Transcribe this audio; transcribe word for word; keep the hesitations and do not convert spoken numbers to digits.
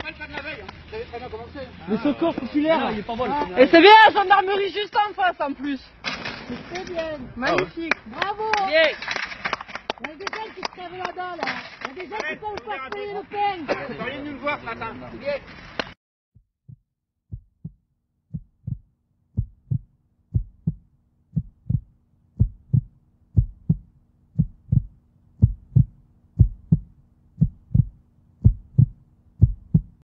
Le secours populaire. Il est pas bon. Et c'est bien la gendarmerie juste en face en plus. C'est très bien. Magnifique. Bravo. Bien. Il y a des gens qui se crèvent là-dedans là. Il y a des gens qui peuvent pas se payer le pain. Vous auriez dû le voir ce matin.